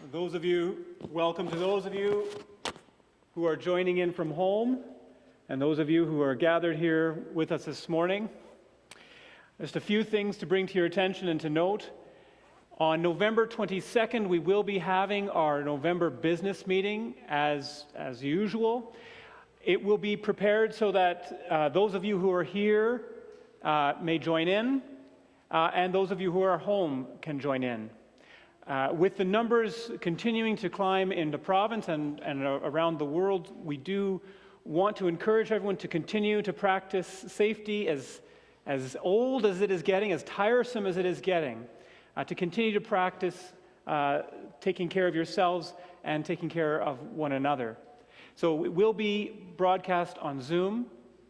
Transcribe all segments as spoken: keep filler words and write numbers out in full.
Those of you, welcome to those of you who are joining in from home, and those of you who are gathered here with us this morning. Just a few things to bring to your attention and to note. On November twenty-second, we will be having our November business meeting as, as usual. It will be prepared so that uh, those of you who are here uh, may join in, uh, and those of you who are home can join in. Uh, with the numbers continuing to climb in the province and, and around the world, we do want to encourage everyone to continue to practice safety as, as old as it is getting, as tiresome as it is getting, uh, to continue to practice uh, taking care of yourselves and taking care of one another. So it will be broadcast on Zoom.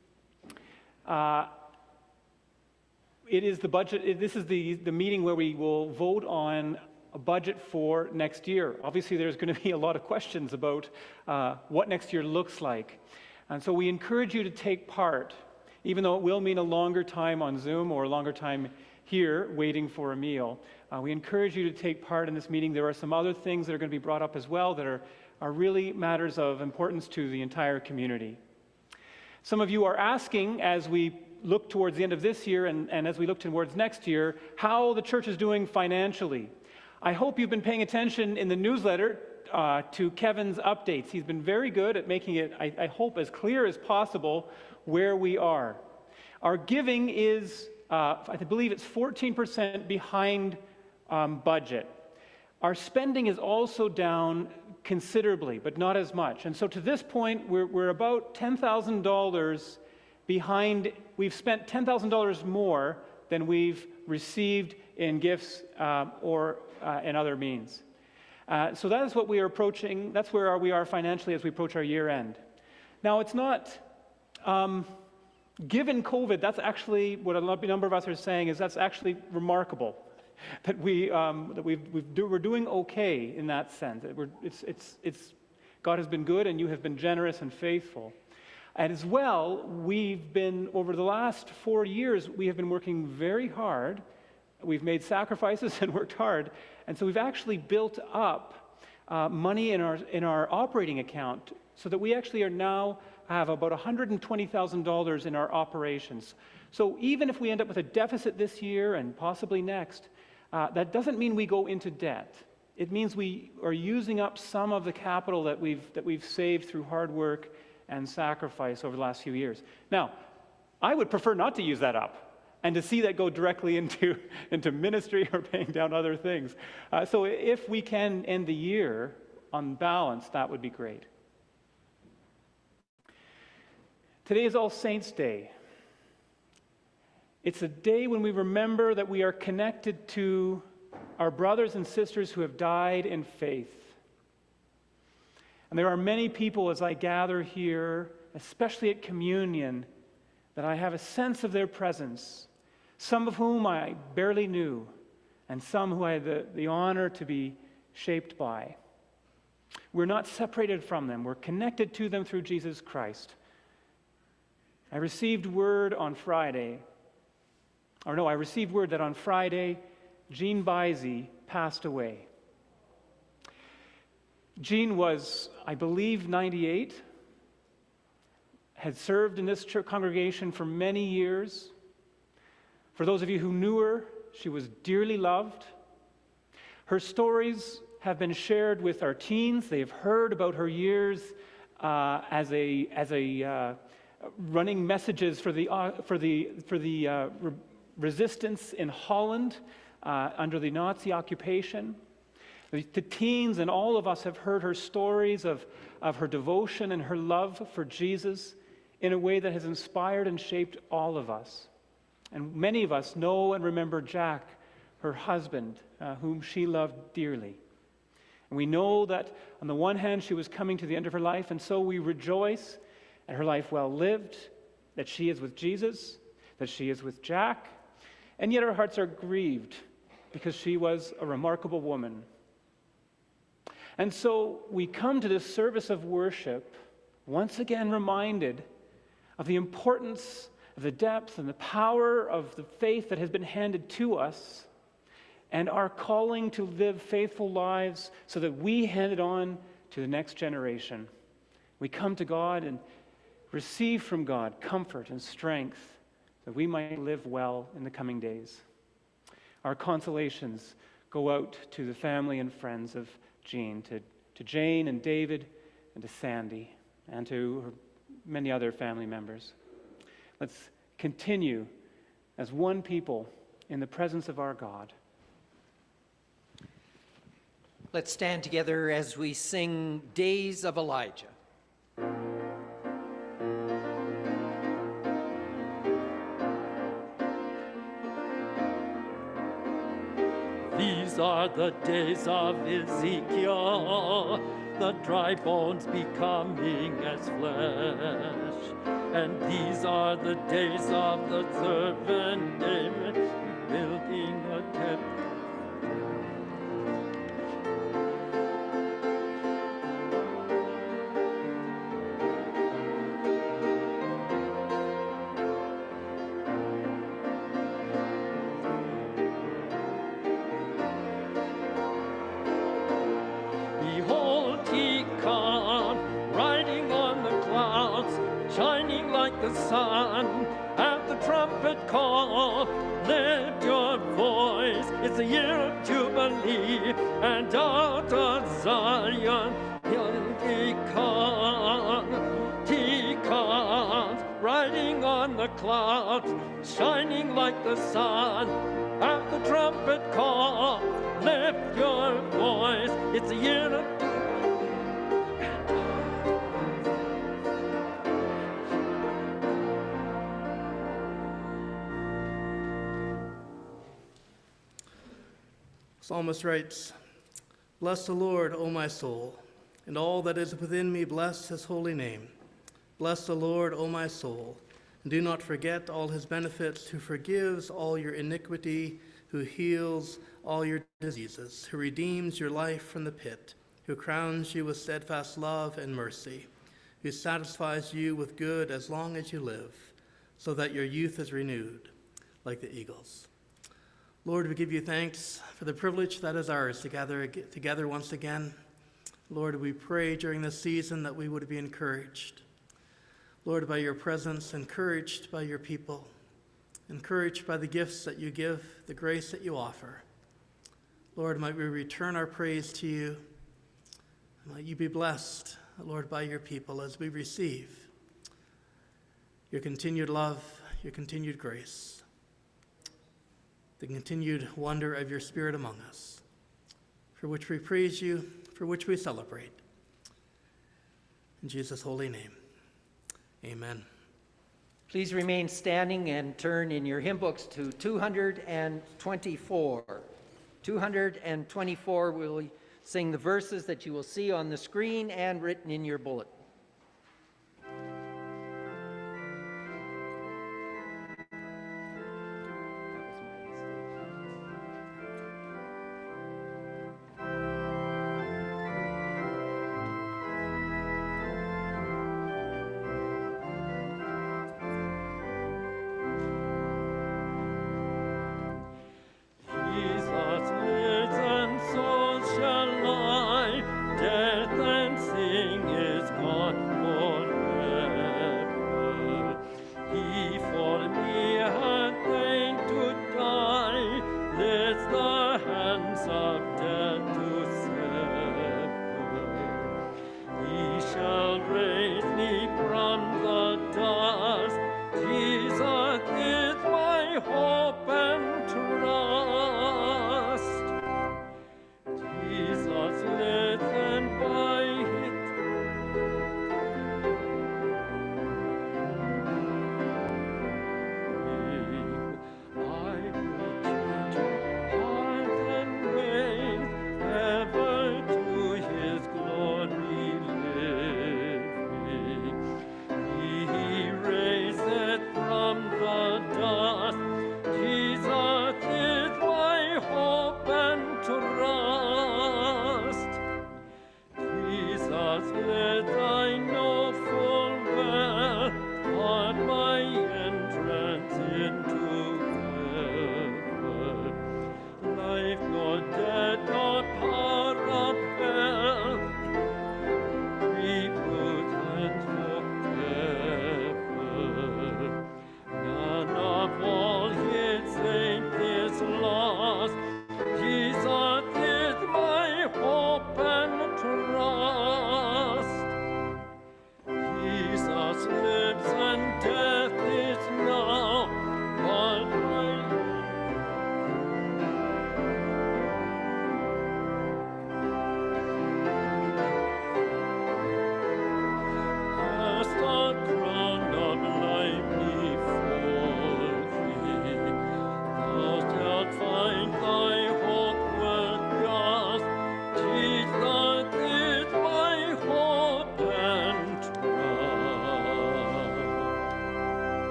Uh, it is the budget, it, this is the, the meeting where we will vote on a budget for next year. Obviously, there's going to be a lot of questions about uh, what next year looks like. And so we encourage you to take part, even though it will mean a longer time on Zoom or a longer time here waiting for a meal. Uh, we encourage you to take part in this meeting. There are some other things that are going to be brought up as well that are, are really matters of importance to the entire community. Some of you are asking, as we look towards the end of this year and, and as we look towards next year, how the church is doing financially. I hope you've been paying attention in the newsletter uh, to Kevin's updates. He's been very good at making it, I, I hope, as clear as possible where we are. Our giving is, uh, I believe it's fourteen percent behind um, budget. Our spending is also down considerably, but not as much. And so to this point, we're, we're about ten thousand dollars behind. We've spent ten thousand dollars more than we've received in gifts um, or uh, in other means. Uh, so that is what we are approaching. That's where we are financially as we approach our year end. Now, it's not, um, given COVID, that's actually what a number of us are saying is that's actually remarkable. That we um, that we've, we've do, we're doing okay in that sense. We're, it's it's it's God has been good, and you have been generous and faithful. And as well, we've been over the last four years, we have been working very hard. We've made sacrifices and worked hard, and so we've actually built up uh, money in our in our operating account, so that we actually are now have about one hundred twenty thousand dollars in our operations. So even if we end up with a deficit this year and possibly next, uh, that doesn't mean we go into debt. It means we are using up some of the capital that we've that we've saved through hard work and sacrifice over the last few years. Now, I would prefer not to use that up and to see that go directly into, into ministry or paying down other things. Uh, so if we can end the year on balance, that would be great. Today is All Saints' Day. It's a day when we remember that we are connected to our brothers and sisters who have died in faith. And there are many people as I gather here, especially at communion, that I have a sense of their presence, some of whom I barely knew, and some who I had the, the honor to be shaped by. We're not separated from them. We're connected to them through Jesus Christ. I received word on Friday, or no, I received word that on Friday, Jean Bisey passed away. Jean was, I believe, ninety-eight, had served in this church congregation for many years. For those of you who knew her, she was dearly loved. Her stories have been shared with our teens. They have heard about her years uh, as a as a uh, running messages for the uh, for the for the uh, re- resistance in Holland uh, under the Nazi occupation. The teens and all of us have heard her stories of, of her devotion and her love for Jesus in a way that has inspired and shaped all of us. And many of us know and remember Jack, her husband, uh, whom she loved dearly. And we know that on the one hand, she was coming to the end of her life, and so we rejoice at her life well lived, that she is with Jesus, that she is with Jack, and yet our hearts are grieved because she was a remarkable woman. And so we come to this service of worship, once again reminded of the importance of the depth and the power of the faith that has been handed to us, and our calling to live faithful lives so that we hand it on to the next generation. We come to God and receive from God comfort and strength that we might live well in the coming days. Our consolations go out to the family and friends of Jean, to, to Jane and David and to Sandy and to her many other family members. Let's continue as one people in the presence of our God. Let's stand together as we sing Days of Elijah. These are the days of Ezekiel, the dry bones becoming as flesh. And these are the days of the servant David, building a temple. The sun at the trumpet call, lift your voice, it's a year of jubilee, and out of Zion he comes, he comes, riding on the clouds, shining like the sun, at the trumpet call, lift your voice, it's a year of Psalmist writes, "Bless the Lord, O my soul, and all that is within me, bless his holy name. Bless the Lord, O my soul, and do not forget all his benefits, who forgives all your iniquity, who heals all your diseases, who redeems your life from the pit, who crowns you with steadfast love and mercy, who satisfies you with good as long as you live, so that your youth is renewed like the eagles." Lord, we give you thanks for the privilege that is ours to gather together once again. Lord, we pray during this season that we would be encouraged. Lord, by your presence, encouraged by your people, encouraged by the gifts that you give, the grace that you offer. Lord, might we return our praise to you. Might you be blessed, Lord, by your people as we receive your continued love, your continued grace, the continued wonder of your Spirit among us, for which we praise you, for which we celebrate. In Jesus' holy name, amen. Please remain standing and turn in your hymn books to two hundred twenty-four. two hundred twenty-four, we'll sing the verses that you will see on the screen and written in your bulletin.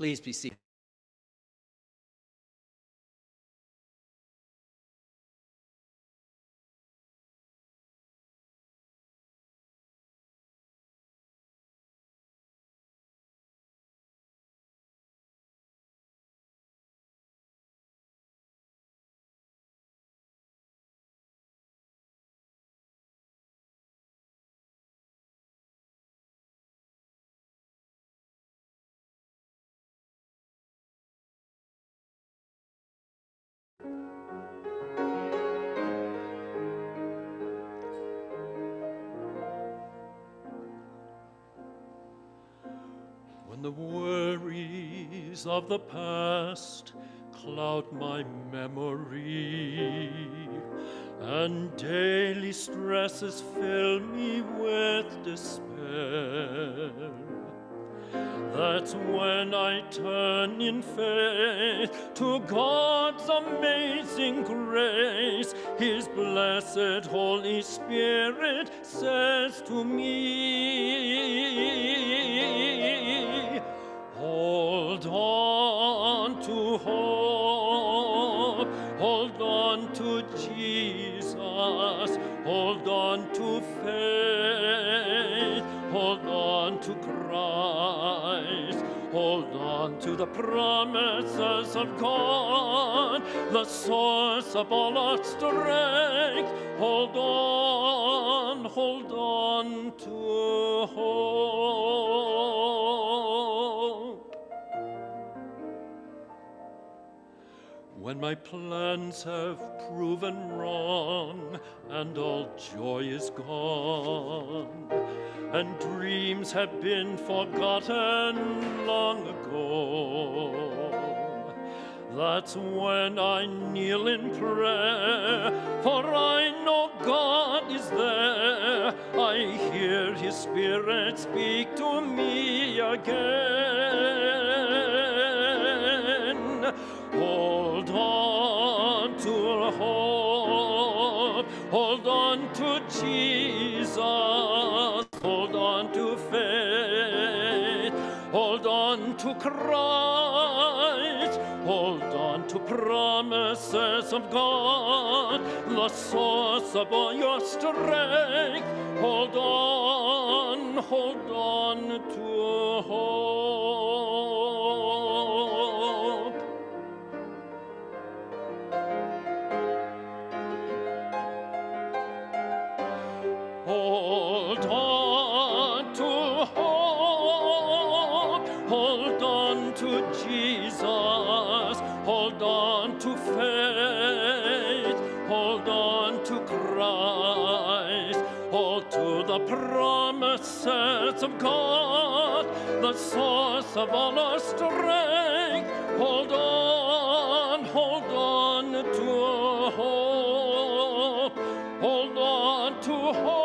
Please be seated. When the worries of the past cloud my memory, and daily stresses fill me with despair, that's when I turn in faith to God's amazing grace. His blessed Holy Spirit says to me, hold on to hope, hold on to Jesus, hold on to faith, hold on to Christ, hold on to the promises of God, the source of all our strength. Hold on, hold on to hope. When my plans have proven wrong and all joy is gone, and dreams have been forgotten long ago, that's when I kneel in prayer, for I know God is there. I hear His Spirit speak to me again. Hold on to hope, hold on to Jesus, hold on to faith, hold on to Christ, hold on to promises of God, the source of all your strength. Hold on, hold on to hope. Hold on to hope, hold on to Jesus, hold on to faith, hold on to Christ, hold to the promises of God, the source of all our strength. Hold on, hold on to hope, hold on to hope.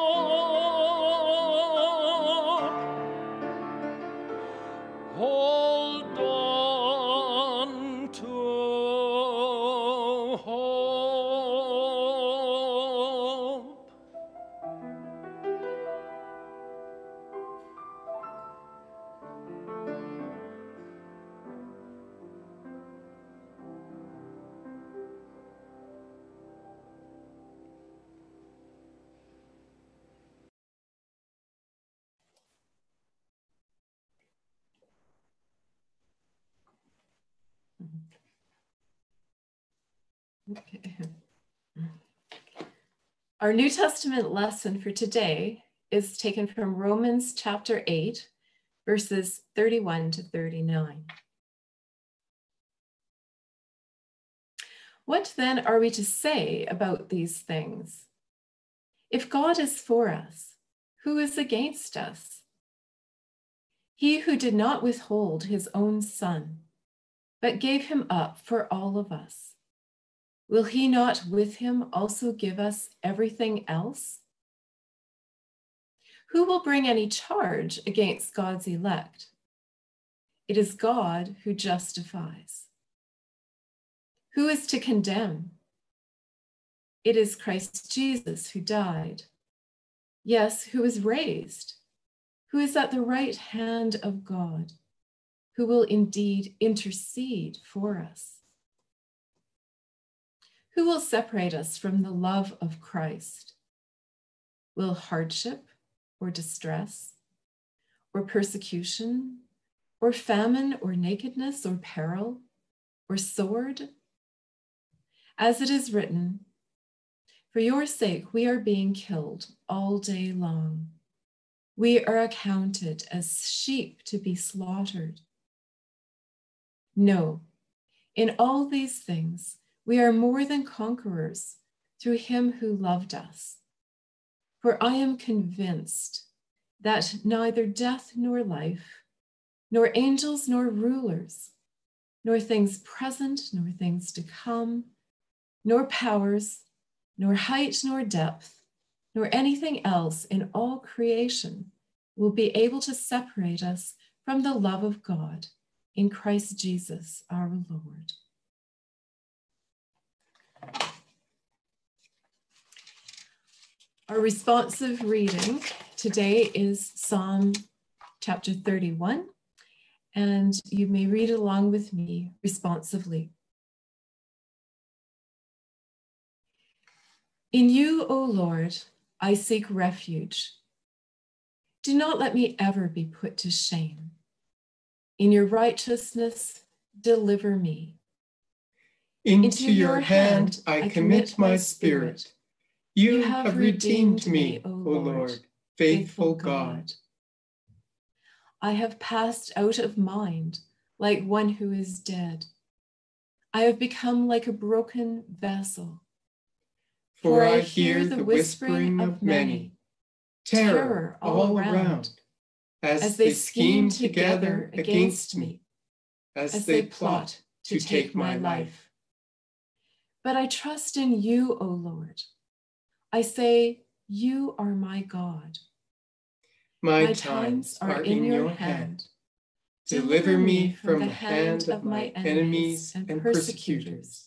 Hold on to hope. Okay. Our New Testament lesson for today is taken from Romans chapter eight, verses thirty-one to thirty-nine. What then are we to say about these things? If God is for us, who is against us? He who did not withhold his own Son, but gave him up for all of us, will he not with him also give us everything else? Who will bring any charge against God's elect? It is God who justifies. Who is to condemn? It is Christ Jesus who died, yes, who was raised, who is at the right hand of God, who will indeed intercede for us. Who will separate us from the love of Christ? Will hardship or distress, or persecution, or famine, or nakedness, or peril, or sword? As it is written, for your sake we are being killed all day long. We are accounted as sheep to be slaughtered. No, in all these things we are more than conquerors through him who loved us. For I am convinced that neither death nor life, nor angels nor rulers, nor things present nor things to come, nor powers, nor height nor depth, nor anything else in all creation will be able to separate us from the love of God in Christ Jesus our Lord. Our responsive reading today is Psalm chapter thirty-one, and you may read along with me responsively. In you, O Lord, I seek refuge. Do not let me ever be put to shame. In your righteousness, deliver me. Into, Into your hand I commit my spirit. You, you have redeemed me, O Lord, faithful God. I have passed out of mind like one who is dead. I have become like a broken vessel. For I hear the whispering of many, terror all around, as they scheme together against me, as they plot to take my life. But I trust in you, O Lord. I say, you are my God. My, my times are in your hand. Deliver me from the hand of my enemies and persecutors.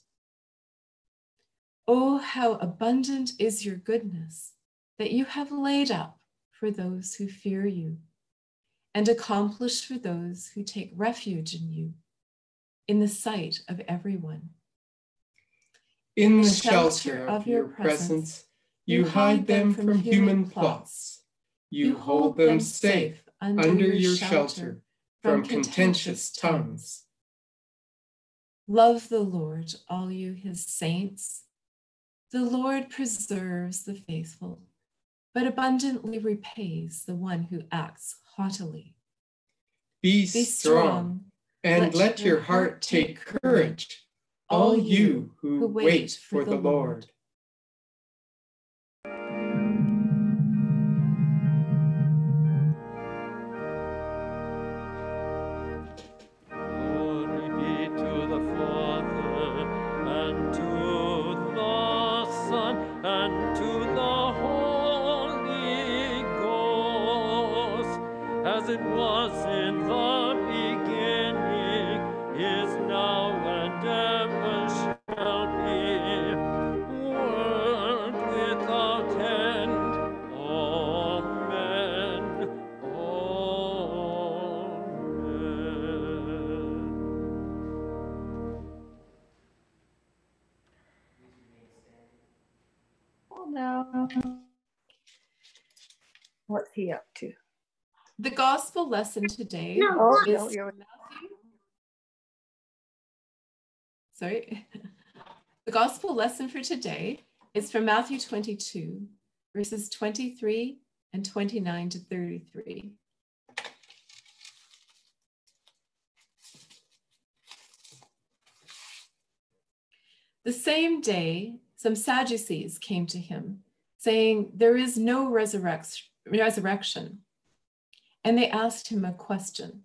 Oh, how abundant is your goodness that you have laid up for those who fear you and accomplish for those who take refuge in you, in the sight of everyone. In, in the shelter, shelter of your presence, you hide them from human plots. You hold them safe under your shelter from contentious tongues. Love the Lord, all you his saints. The Lord preserves the faithful, but abundantly repays the one who acts haughtily. Be, Be strong, and let, let your heart take courage, all you who, who wait for, for the Lord. Lord. As it was in the beginning, is now, and ever shall be, world without end. Amen. Amen. Well, now, what's he up to? The gospel lesson today no, is no, you're... Matthew. Sorry. The gospel lesson for today is from Matthew twenty-two, verses twenty-three and twenty-nine to thirty-three. The same day, some Sadducees came to him, saying, "There is no resurrection." resurrection. And they asked him a question.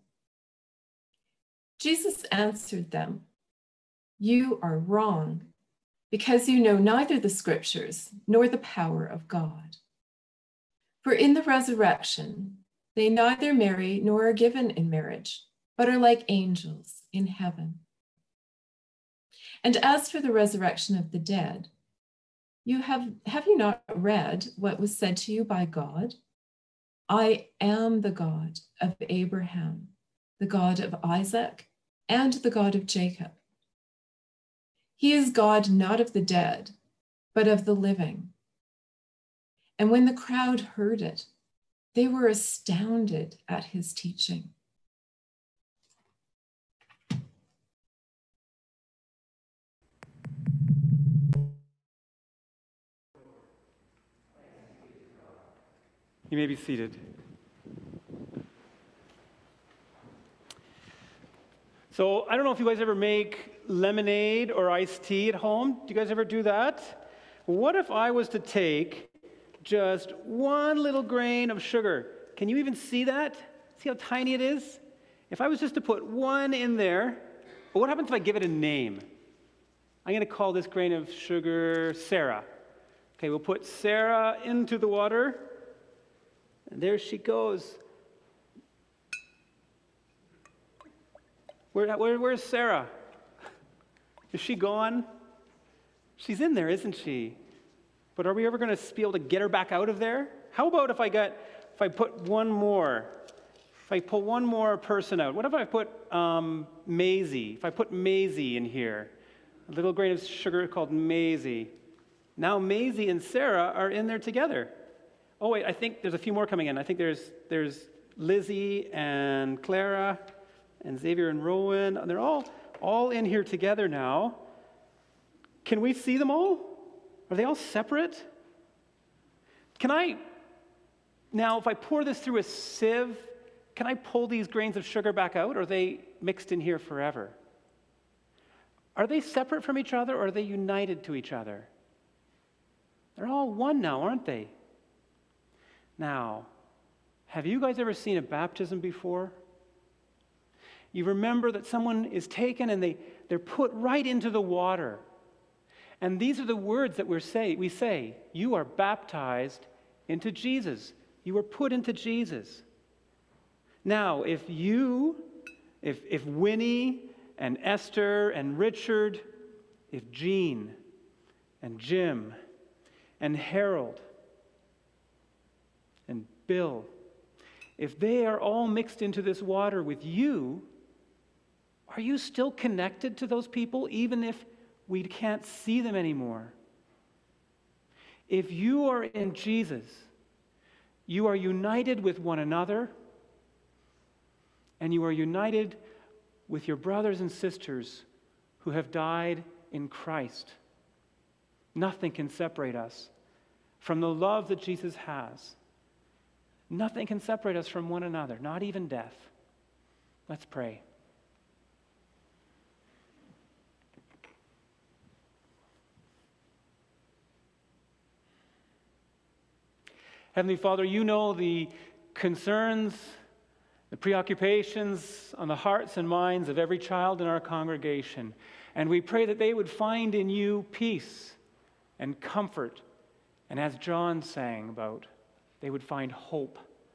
Jesus answered them, "You are wrong, because you know neither the scriptures nor the power of God. For in the resurrection, they neither marry nor are given in marriage, but are like angels in heaven. And as for the resurrection of the dead, you have, have you not read what was said to you by God? I am the God of Abraham, the God of Isaac, and the God of Jacob. He is God not of the dead, but of the living." And when the crowd heard it, they were astounded at his teaching. You may be seated. So I don't know if you guys ever make lemonade or iced tea at home. Do you guys ever do that? What if I was to take just one little grain of sugar? Can you even see that? See how tiny it is? If I was just to put one in there, but what happens if I give it a name? I'm going to call this grain of sugar Sarah. Okay, we'll put Sarah into the water. And there she goes. Where, where, where's Sarah? Is she gone? She's in there, isn't she? But are we ever going to be able to get her back out of there? How about if I got, if I put one more, if I pull one more person out? What if I put um, Maisie? If I put Maisie in here, a little grain of sugar called Maisie. Now Maisie and Sarah are in there together. Oh wait, I think there's a few more coming in. I think there's there's Lizzie and Clara and Xavier and Rowan. They're all all in here together now. Can we see them all? Are they all separate? Can I, now if I pour this through a sieve, can I pull these grains of sugar back out, or are they mixed in here forever? Are they separate from each other, or are they united to each other? They're all one now, aren't they? Now, have you guys ever seen a baptism before? You remember that someone is taken and they, they're put right into the water. And these are the words that we're say, we say, you are baptized into Jesus. You were put into Jesus. Now, if you, if, if Winnie and Esther and Richard, if Jean and Jim and Harold and Bill, if they are all mixed into this water with you, are you still connected to those people even if we can't see them anymore? If you are in Jesus, you are united with one another, and you are united with your brothers and sisters who have died in Christ. Nothing can separate us from the love that Jesus has. Nothing can separate us from one another, not even death. Let's pray. Heavenly Father, you know the concerns, the preoccupations on the hearts and minds of every child in our congregation. And we pray that they would find in you peace and comfort. And as John sang about, they would find hope.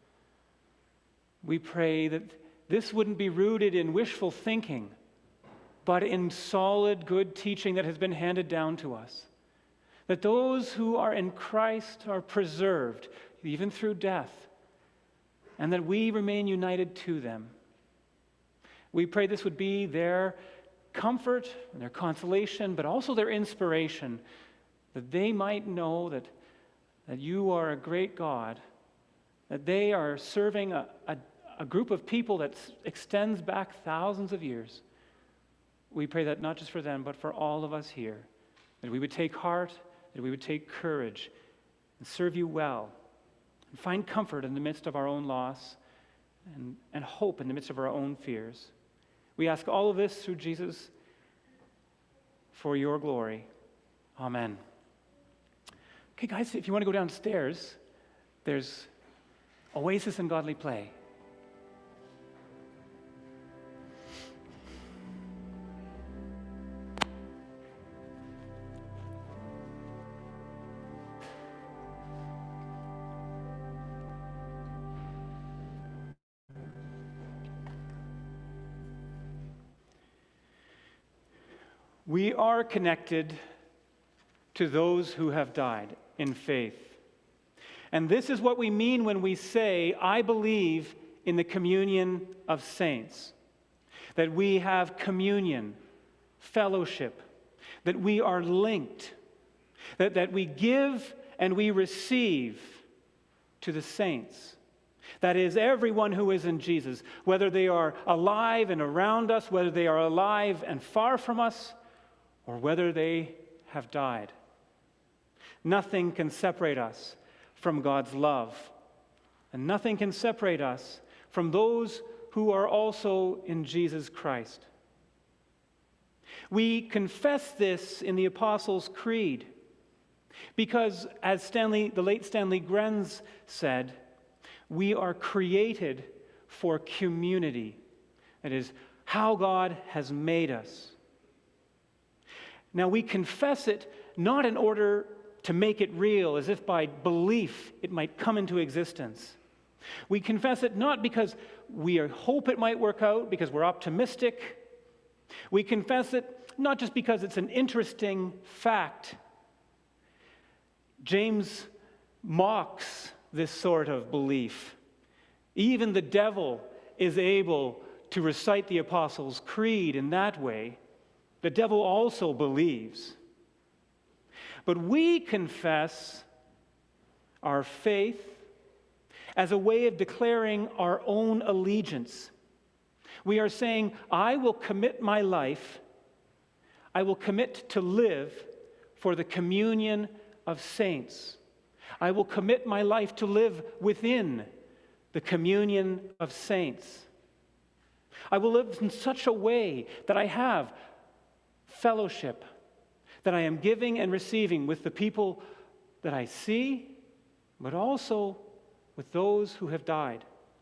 We pray that this wouldn't be rooted in wishful thinking, but in solid, good teaching that has been handed down to us. That those who are in Christ are preserved, even through death, and that we remain united to them. We pray this would be their comfort and their consolation, but also their inspiration, that they might know that, that you are a great God, that they are serving a, a, a group of people that extends back thousands of years. We pray that not just for them, but for all of us here, that we would take heart, that we would take courage and serve you well and find comfort in the midst of our own loss and, and hope in the midst of our own fears. We ask all of this through Jesus for your glory. Amen. Okay, guys, if you want to go downstairs, there's Oasis and Godly Play. We are connected to those who have died in faith. And this is what we mean when we say, I believe in the communion of saints. that we have communion, fellowship, that we are linked, that, that we give and we receive to the saints. That is, everyone who is in Jesus, whether they are alive and around us, whether they are alive and far from us, or whether they have died. Nothing can separate us from God's love, and nothing can separate us from those who are also in Jesus Christ. We confess this in the Apostles' Creed because, as Stanley, the late Stanley Grenz said, we are created for community. That is how God has made us. Now, we confess it not in order to make it real, as if by belief it might come into existence. We confess it not because we hope it might work out, because we're optimistic. We confess it not just because it's an interesting fact. James mocks this sort of belief. Even the devil is able to recite the Apostles' Creed in that way. The devil also believes. But we confess our faith as a way of declaring our own allegiance. We are saying, I will commit my life, I will commit to live for the communion of saints. I will commit my life to live within the communion of saints. I will live in such a way that I have fellowship, that I am giving and receiving with the people that I see, but also with those who have died.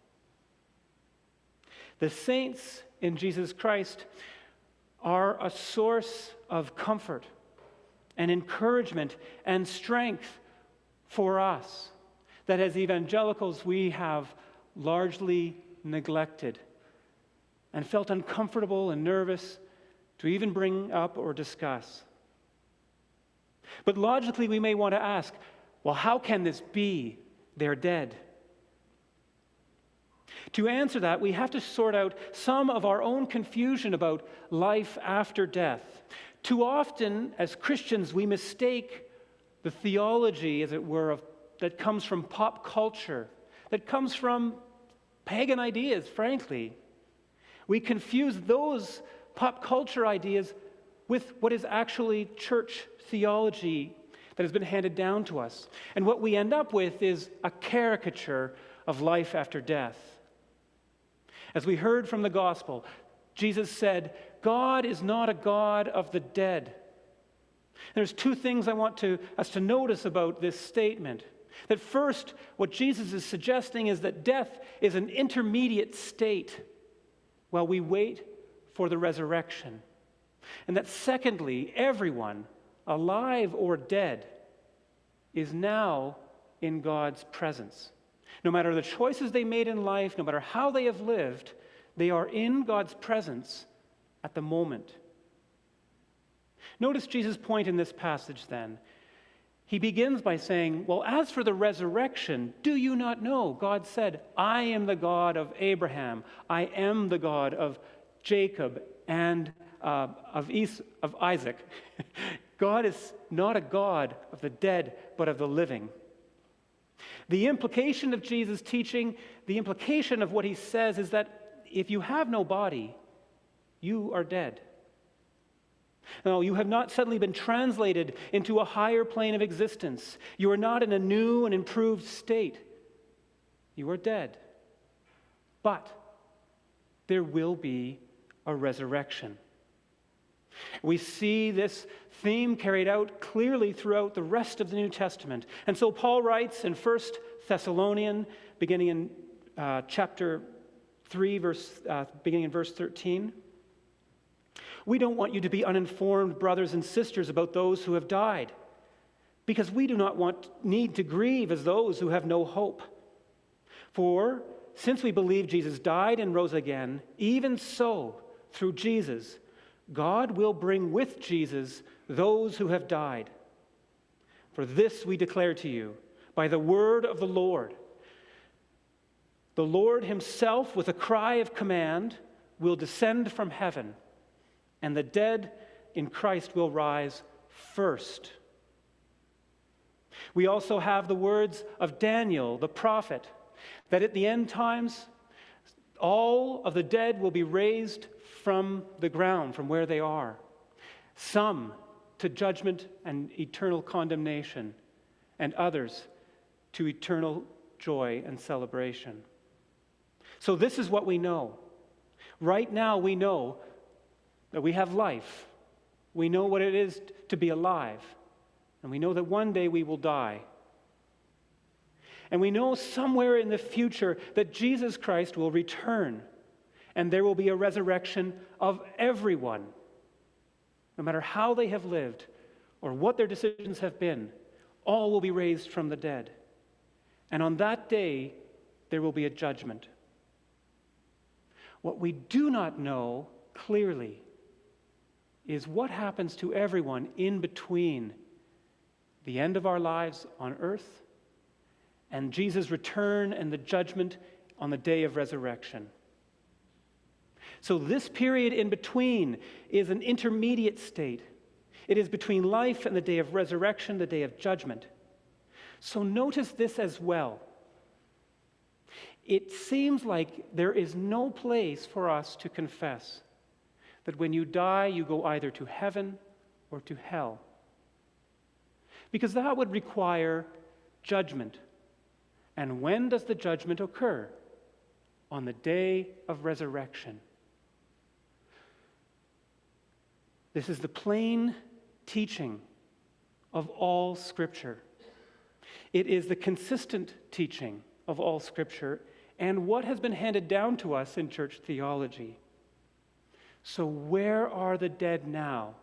The saints in Jesus Christ are a source of comfort and encouragement and strength for us that as evangelicals we have largely neglected and felt uncomfortable and nervous to even bring up or discuss. But logically we may want to ask, well, how can this be? They're dead. To answer that, we have to sort out some of our own confusion about life after death. Too often, as Christians, we mistake the theology, as it were, of, that comes from pop culture, that comes from pagan ideas, frankly. We confuse those pop culture ideas with what is actually church theology that has been handed down to us. And what we end up with is a caricature of life after death. As we heard from the gospel, Jesus said, God is not a God of the dead. There's two things I want to, us to notice about this statement. That first, what Jesus is suggesting is that death is an intermediate state while we wait for the resurrection. And that secondly, everyone, alive or dead, is now in God's presence. No matter the choices they made in life, no matter how they have lived, they are in God's presence at the moment. Notice Jesus' point in this passage then. He begins by saying, well, as for the resurrection, do you not know? God said, I am the God of Abraham. I am the God of Jacob and uh, of, Es- of Isaac. God is not a God of the dead, but of the living. The implication of Jesus' teaching, the implication of what he says is that if you have no body, you are dead. No, you have not suddenly been translated into a higher plane of existence. You are not in a new and improved state. You are dead. But there will be a resurrection. We see this theme carried out clearly throughout the rest of the New Testament. And so Paul writes in First Thessalonians, beginning in uh, chapter three, verse, uh, beginning in verse thirteen, we don't want you to be uninformed, brothers and sisters, about those who have died, because we do not want need to grieve as those who have no hope. For since we believe Jesus died and rose again, even so, through Jesus, God will bring with Jesus those who have died. For this we declare to you by the word of the Lord. The Lord himself, with a cry of command, will descend from heaven, and the dead in Christ will rise first. We also have the words of Daniel, the prophet, that at the end times, all of the dead will be raised from the ground, from where they are. Some to judgment and eternal condemnation, and others to eternal joy and celebration. So this is what we know. Right now we know that we have life. We know what it is to be alive. And we know that one day we will die. And we know somewhere in the future that Jesus Christ will return, and there will be a resurrection of everyone. No matter how they have lived or what their decisions have been, all will be raised from the dead. And on that day, there will be a judgment. What we do not know clearly is what happens to everyone in between the end of our lives on earth and Jesus' return and the judgment on the day of resurrection. So this period in between is an intermediate state. It is between life and the day of resurrection, the day of judgment. So notice this as well. It seems like there is no place for us to confess that when you die, you go either to heaven or to hell. Because that would require judgment. And when does the judgment occur? On the day of resurrection. This is the plain teaching of all Scripture. It is the consistent teaching of all Scripture and what has been handed down to us in church theology. So where are the dead now?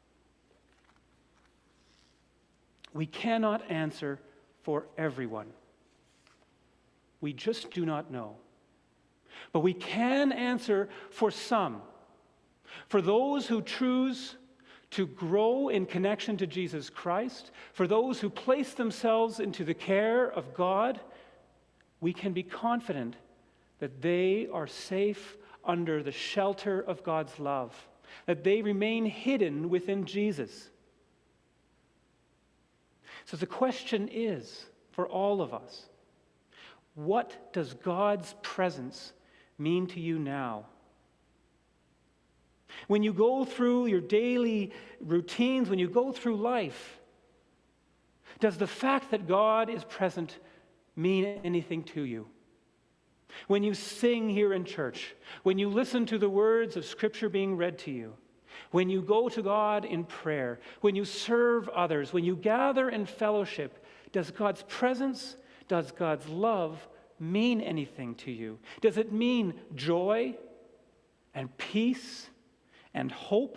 We cannot answer for everyone. We just do not know. But we can answer for some. For those who choose to grow in connection to Jesus Christ, for those who place themselves into the care of God, we can be confident that they are safe under the shelter of God's love, that they remain hidden within Jesus. So the question is, for all of us, what does God's presence mean to you now? When you go through your daily routines, when you go through life, does the fact that God is present mean anything to you? When you sing here in church, when you listen to the words of Scripture being read to you, when you go to God in prayer, when you serve others, when you gather in fellowship, does God's presence, does God's love mean anything to you? Does it mean joy and peace and hope?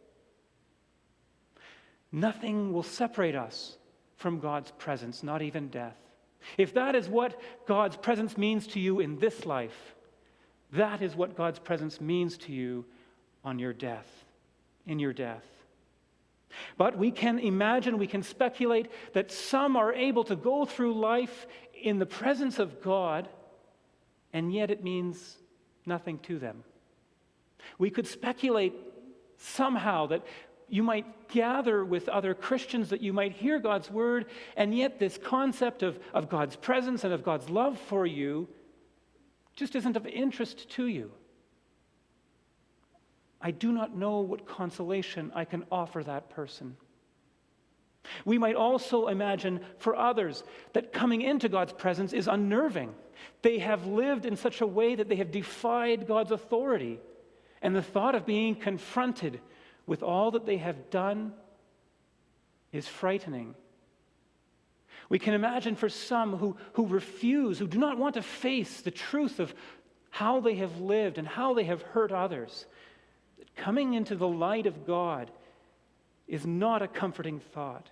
Nothing will separate us from God's presence, not even death. If that is what God's presence means to you in this life, that is what God's presence means to you on your death, in your death. But we can imagine, we can speculate that some are able to go through life in the presence of God, and yet it means nothing to them. We could speculate somehow that you might gather with other Christians, that you might hear God's word, and yet this concept of, of God's presence and of God's love for you just isn't of interest to you. I do not know what consolation I can offer that person. We might also imagine for others that coming into God's presence is unnerving. They have lived in such a way that they have defied God's authority, and the thought of being confronted with all that they have done is frightening. We can imagine for some who, who refuse, who do not want to face the truth of how they have lived and how they have hurt others, that coming into the light of God is not a comforting thought.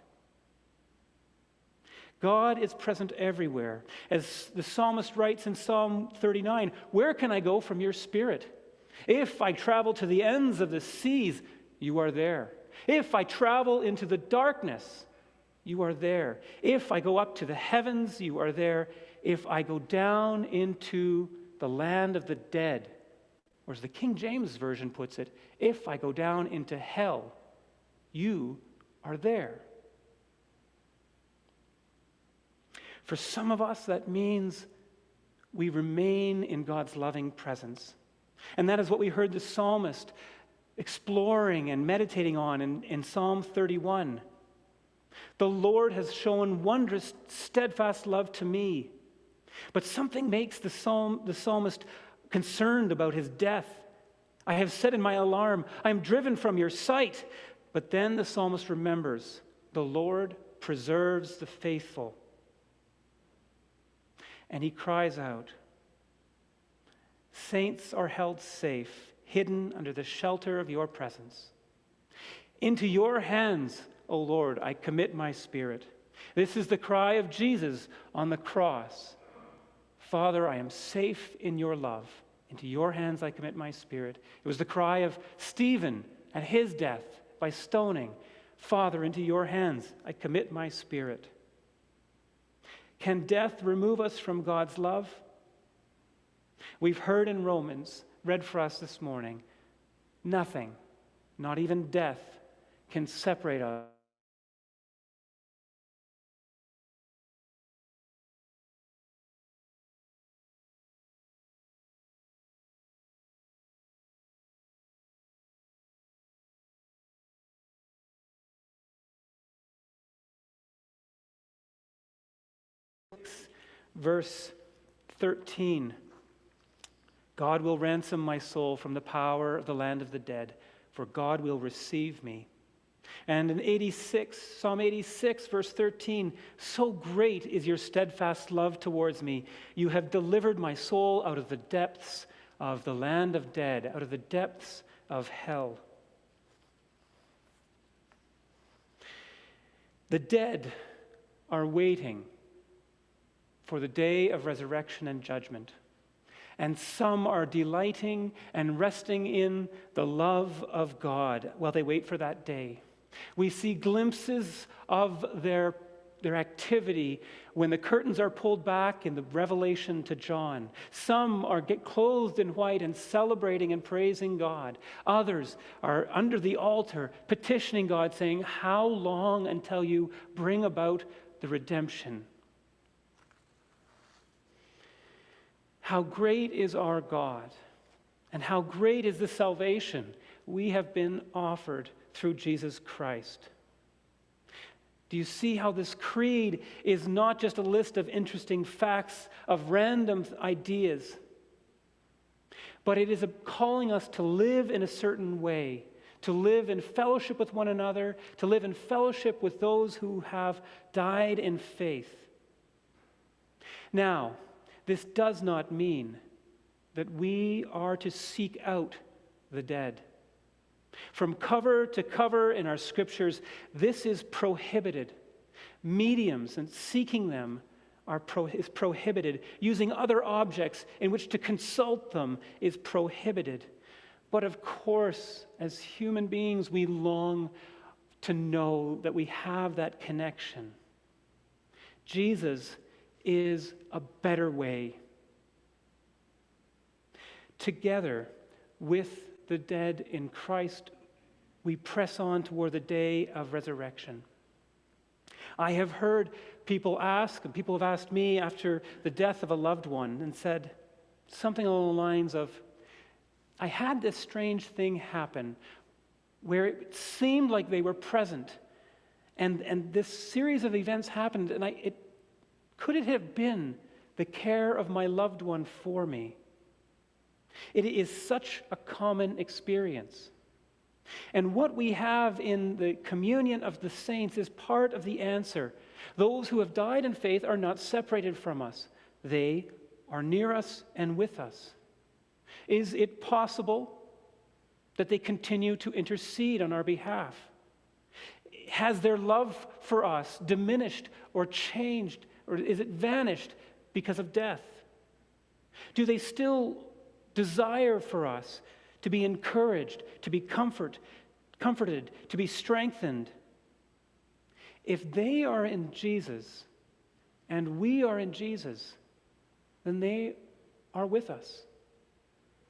God is present everywhere. As the psalmist writes in Psalm thirty-nine, "Where can I go from your spirit? If I travel to the ends of the seas, you are there. If I travel into the darkness, you are there. If I go up to the heavens, you are there. If I go down into the land of the dead, Or as the King James Version puts it, if I go down into hell, you are there. For some of us, that means we remain in God's loving presence. And that is what we heard the psalmist exploring and meditating on in, in Psalm thirty-one. The Lord has shown wondrous, steadfast love to me. But something makes the, psalm, the psalmist concerned about his death. I have said in my alarm, I am driven from your sight. But then the psalmist remembers, the Lord preserves the faithful. And he cries out, saints are held safe, hidden under the shelter of your presence. Into your hands, O Lord, I commit my spirit. This is the cry of Jesus on the cross. Father, I am safe in your love. Into your hands I commit my spirit. It was the cry of Stephen at his death by stoning. Father, into your hands I commit my spirit. Can death remove us from God's love? We've heard in Romans, read for us this morning, nothing, not even death, can separate us. Verse thirteen, God will ransom my soul from the power of the land of the dead, for God will receive me. And in eighty-six, Psalm eighty-six, verse thirteen, so great is your steadfast love towards me. You have delivered my soul out of the depths of the land of dead, out of the depths of hell. The dead are waiting for the day of resurrection and judgment. And some are delighting and resting in the love of God while they wait for that day. We see glimpses of their, their activity when the curtains are pulled back in the revelation to John. Some are get clothed in white and celebrating and praising God. Others are under the altar petitioning God, saying, how long until you bring about the redemption? How great is our God, and how great is the salvation we have been offered through Jesus Christ. Do you see how this creed is not just a list of interesting facts, of random ideas, but it is a calling us to live in a certain way, to live in fellowship with one another, to live in fellowship with those who have died in faith. Now, this does not mean that we are to seek out the dead. From cover to cover in our scriptures, this is prohibited. Mediums and seeking them are pro- is prohibited. Using other objects in which to consult them is prohibited. But of course, as human beings, we long to know that we have that connection. Jesus is a better way. Together with the dead in Christ, we press on toward the day of resurrection. I have heard people ask, and people have asked me after the death of a loved one and said something along the lines of, I had this strange thing happen where it seemed like they were present, and, and this series of events happened, and I, it could it have been the care of my loved one for me? It is such a common experience. And what we have in the communion of the saints is part of the answer. Those who have died in faith are not separated from us. They are near us and with us. Is it possible that they continue to intercede on our behalf? Has their love for us diminished or changed, or is it vanished because of death? Do they still desire for us to be encouraged, to be comfort, comforted, to be strengthened? If they are in Jesus and we are in Jesus, then they are with us.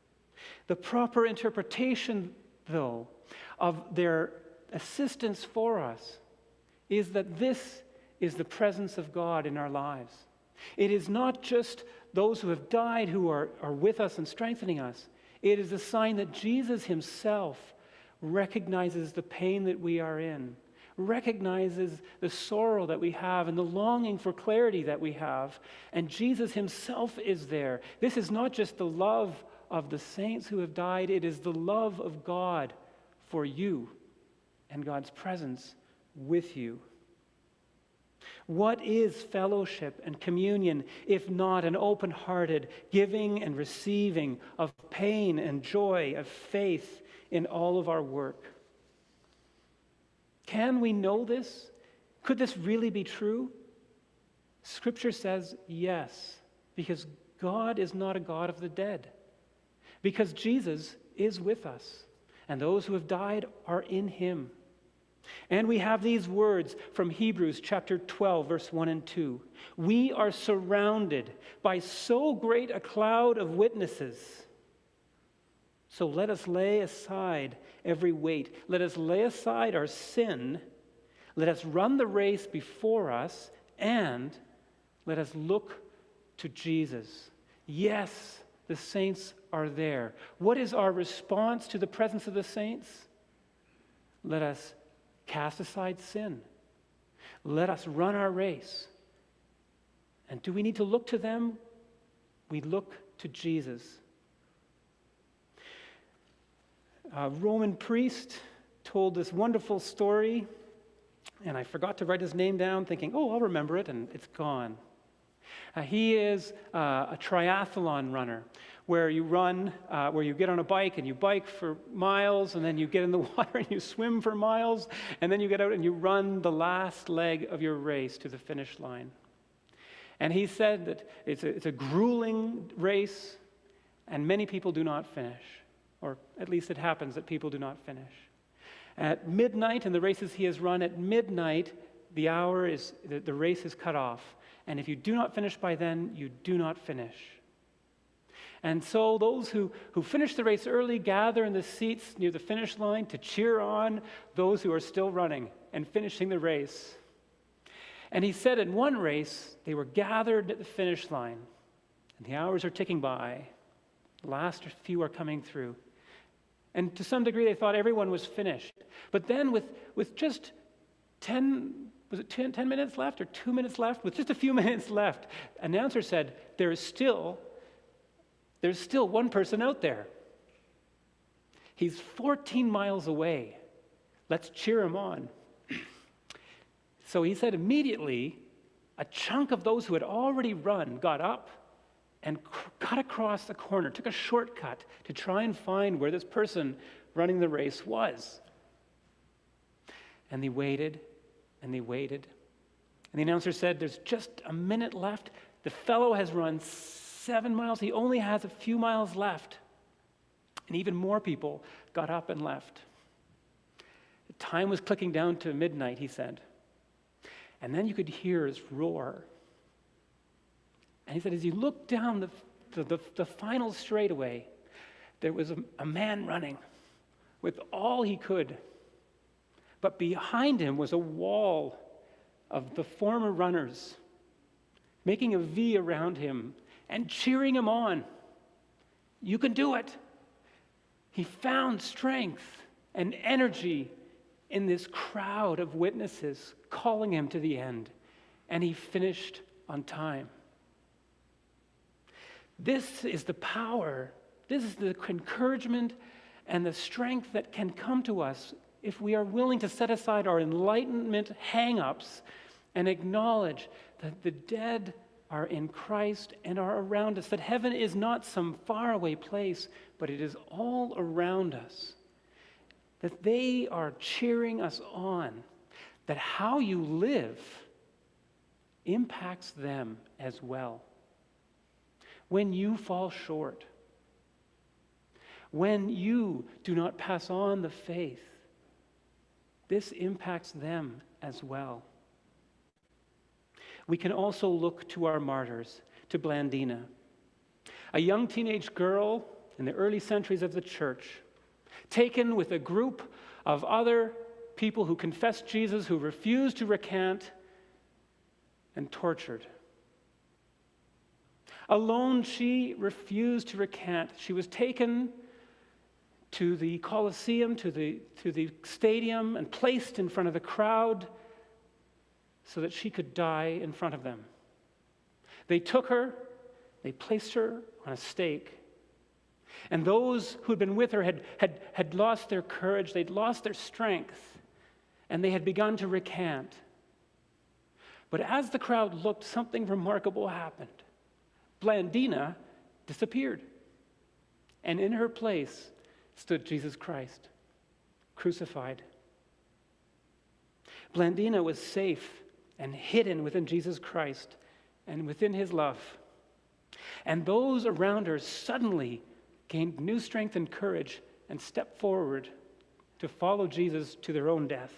The proper interpretation, though, of their assistance for us is that this is the presence of God in our lives. It is not just those who have died who are, are with us and strengthening us. It is a sign that Jesus himself recognizes the pain that we are in, recognizes the sorrow that we have and the longing for clarity that we have, and Jesus himself is there. This is not just the love of the saints who have died, it is the love of God for you and God's presence with you. What is fellowship and communion if not an open-hearted giving and receiving of pain and joy, of faith in all of our work? Can we know this? Could this really be true? Scripture says yes, because God is not a God of the dead, because Jesus is with us, and those who have died are in him. And we have these words from Hebrews chapter twelve, verse one and two. We are surrounded by so great a cloud of witnesses. So let us lay aside every weight. Let us lay aside our sin. Let us run the race before us, and let us look to Jesus. Yes, the saints are there. What is our response to the presence of the saints? Let us cast aside sin. Let us run our race. And do we need to look to them? We look to Jesus. A Roman priest told this wonderful story, and I forgot to write his name down, thinking, oh, I'll remember it, and it's gone. Uh, he is uh, a triathlon runner, where you run, uh, where you get on a bike and you bike for miles, and then you get in the water and you swim for miles, and then you get out and you run the last leg of your race to the finish line. And he said that it's a, it's a grueling race, and many people do not finish, or at least it happens that people do not finish. At midnight, in the races he has run, at midnight, the hour is, the, the race is cut off. And if you do not finish by then, you do not finish. And so those who, who finish the race early gather in the seats near the finish line to cheer on those who are still running and finishing the race. And he said in one race, they were gathered at the finish line, and the hours are ticking by. The last few are coming through. And to some degree, they thought everyone was finished. But then with, with just ten Was it ten, ten minutes left or two minutes left? With just a few minutes left, an announcer said, there is still, there's still one person out there. He's fourteen miles away. Let's cheer him on. So he said immediately, a chunk of those who had already run got up and c- cut across the corner, took a shortcut to try and find where this person running the race was. And they waited. And they waited. And the announcer said, there's just a minute left. The fellow has run seven miles. He only has a few miles left. And even more people got up and left. The time was clicking down to midnight, he said. And then you could hear his roar. And he said, as he looked down the, the, the, the final straightaway, there was a, a man running with all he could. But behind him was a wall of the former runners, making a V around him and cheering him on. You can do it. He found strength and energy in this crowd of witnesses calling him to the end, and he finished on time. This is the power, this is the encouragement and the strength that can come to us if we are willing to set aside our enlightenment hang-ups and acknowledge that the dead are in Christ and are around us, that heaven is not some faraway place, but it is all around us, that they are cheering us on, that how you live impacts them as well. When you fall short, when you do not pass on the faith, this impacts them as well. We can also look to our martyrs, to Blandina, a young teenage girl in the early centuries of the church, taken with a group of other people who confessed Jesus, who refused to recant, and tortured. Alone, she refused to recant. She was taken to the Colosseum, to the, to the stadium, and placed in front of the crowd so that she could die in front of them. They took her, they placed her on a stake, and those who had been with her had, had, had lost their courage, they'd lost their strength, and they had begun to recant. But as the crowd looked, something remarkable happened. Blandina disappeared, and in her place stood Jesus Christ, crucified. Blandina was safe and hidden within Jesus Christ and within his love. And those around her suddenly gained new strength and courage and stepped forward to follow Jesus to their own death.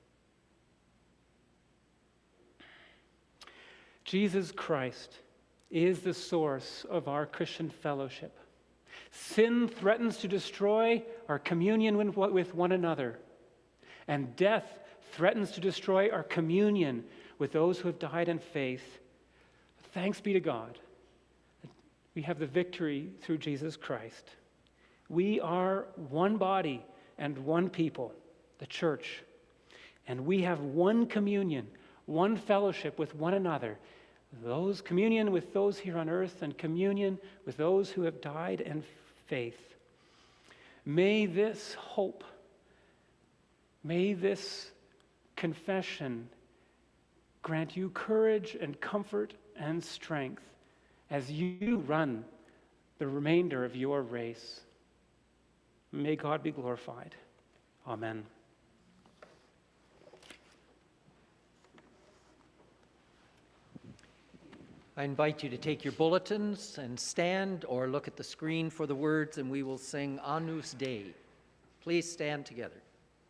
Jesus Christ is the source of our Christian fellowship. Sin threatens to destroy our communion with one another, and death threatens to destroy our communion with those who have died in faith. But thanks be to God, we have the victory through Jesus Christ. We are one body and one people, the church, and we have one communion, one fellowship with one another. Those communion with those here on earth and communion with those who have died in faith. May this hope, may this confession grant you courage and comfort and strength as you run the remainder of your race. May God be glorified. Amen. I invite you to take your bulletins and stand or look at the screen for the words, and we will sing Agnus Dei. Please stand together.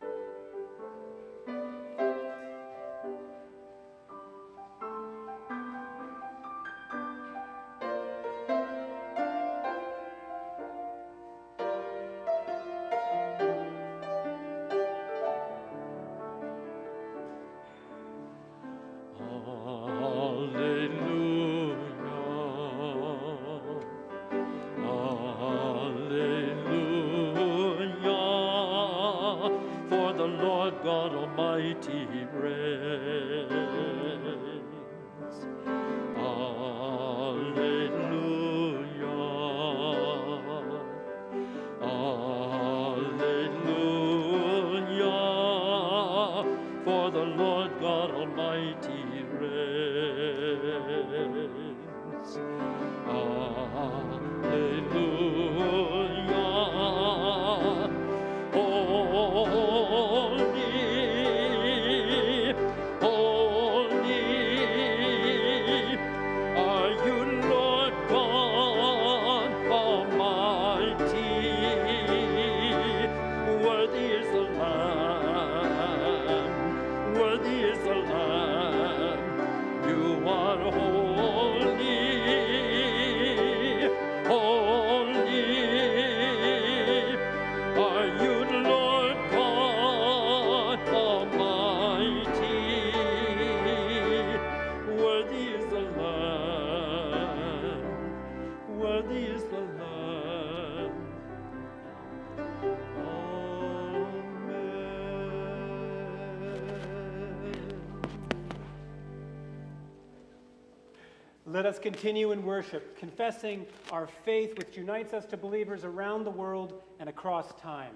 Let us continue in worship, confessing our faith which unites us to believers around the world and across time.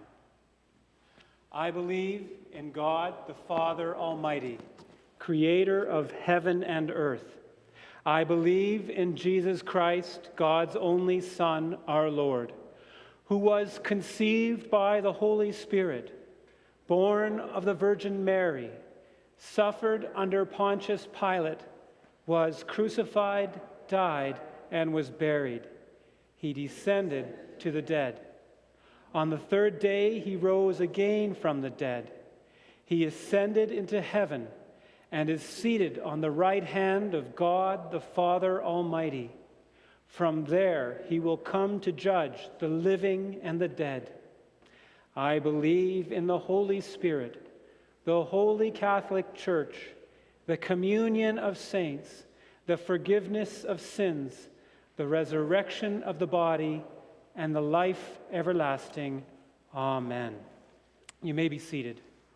I believe in God, the Father Almighty, creator of heaven and earth. I believe in Jesus Christ, God's only Son, our Lord, who was conceived by the Holy Spirit, born of the Virgin Mary, suffered under Pontius Pilate, was crucified, died, and was buried. He descended to the dead. On the third day, he rose again from the dead. He ascended into heaven and is seated on the right hand of God the Father Almighty. From there he will come to judge the living and the dead. I believe in the Holy Spirit, the Holy Catholic Church, the communion of saints, the forgiveness of sins, the resurrection of the body, and the life everlasting. Amen. You may be seated.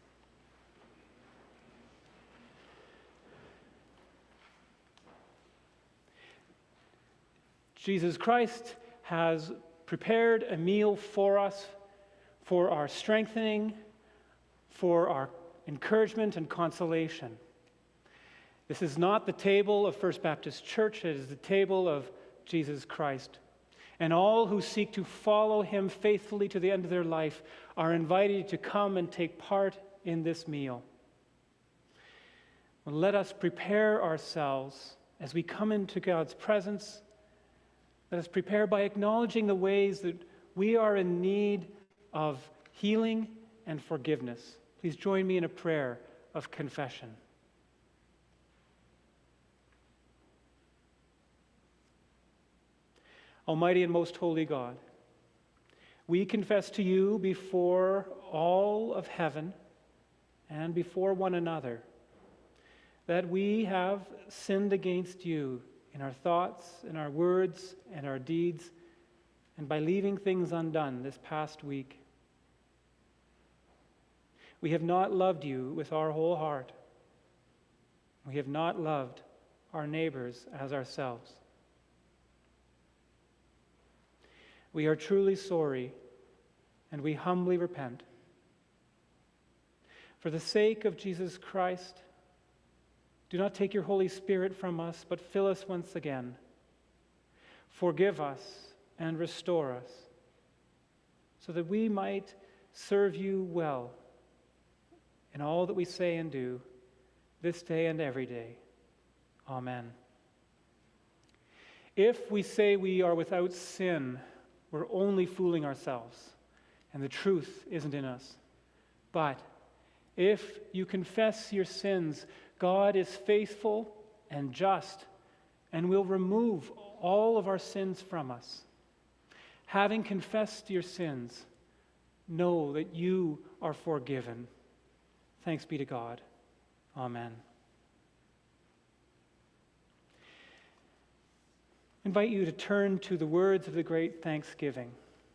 Jesus Christ has prepared a meal for us, for our strengthening, for our encouragement and consolation. This is not the table of First Baptist Church, it is the table of Jesus Christ. And all who seek to follow him faithfully to the end of their life are invited to come and take part in this meal. Well, let us prepare ourselves as we come into God's presence. Let us prepare by acknowledging the ways that we are in need of healing and forgiveness. Please join me in a prayer of confession. Almighty and most holy God, we confess to you before all of heaven and before one another that we have sinned against you in our thoughts, in our words, and our deeds, and by leaving things undone this past week. We have not loved you with our whole heart. We have not loved our neighbors as ourselves. We are truly sorry, and we humbly repent. For the sake of Jesus Christ, do not take your Holy Spirit from us, but fill us once again. Forgive us and restore us, so that we might serve you well in all that we say and do, this day and every day. Amen. If we say we are without sin, we're only fooling ourselves, and the truth isn't in us. But if you confess your sins, God is faithful and just and will remove all of our sins from us. Having confessed your sins, know that you are forgiven. Thanks be to God. Amen. I invite you to turn to the words of the great Thanksgiving.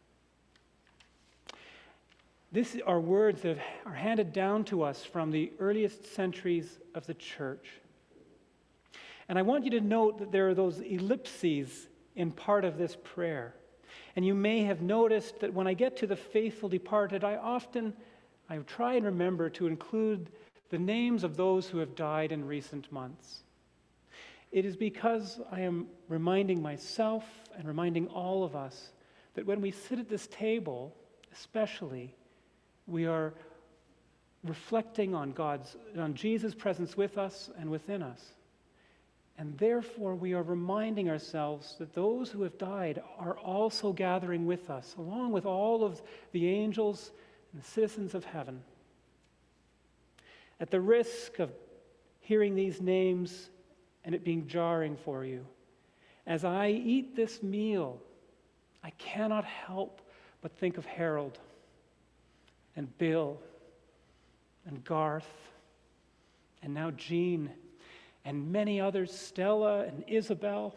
These are words that are handed down to us from the earliest centuries of the church. And I want you to note that there are those ellipses in part of this prayer. And you may have noticed that when I get to the faithful departed, I often, I try and remember to include the names of those who have died in recent months. It is because I am reminding myself and reminding all of us that when we sit at this table, especially, we are reflecting on God's, on Jesus' presence with us and within us. And therefore, we are reminding ourselves that those who have died are also gathering with us, along with all of the angels and the citizens of heaven. At the risk of hearing these names and it being jarring for you, as I eat this meal, I cannot help but think of Harold and Bill and Garth and now Jean and many others, Stella and Isabel.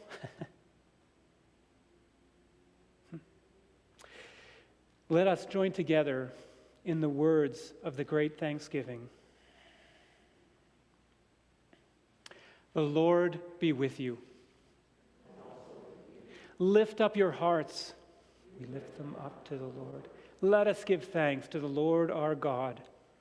Let us join together in the words of the great Thanksgiving. The Lord be with you. Lift up your hearts. We lift them up to the Lord. Let us give thanks to the Lord our God.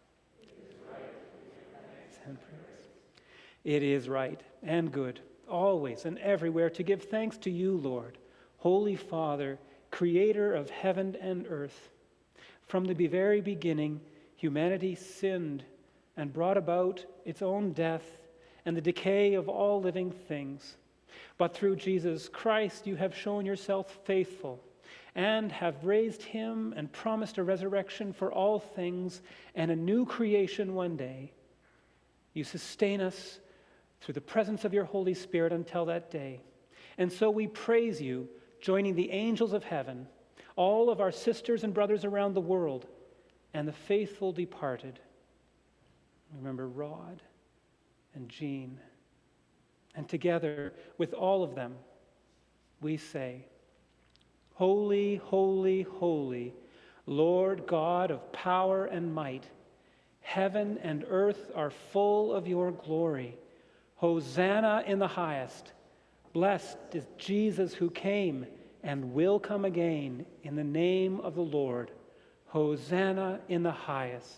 It is right and good, always and everywhere, to give thanks to you, Lord, Holy Father, creator of heaven and earth. From the very beginning, humanity sinned and brought about its own death and the decay of all living things. But through Jesus Christ, you have shown yourself faithful and have raised him and promised a resurrection for all things and a new creation one day. You sustain us through the presence of your Holy Spirit until that day. And so we praise you, joining the angels of heaven, all of our sisters and brothers around the world, and the faithful departed. Remember Rod and Jean. And together with all of them, we say, Holy, holy, holy, Lord God of power and might, heaven and earth are full of your glory. Hosanna in the highest. Blessed is Jesus who came and will come again in the name of the Lord. Hosanna in the highest.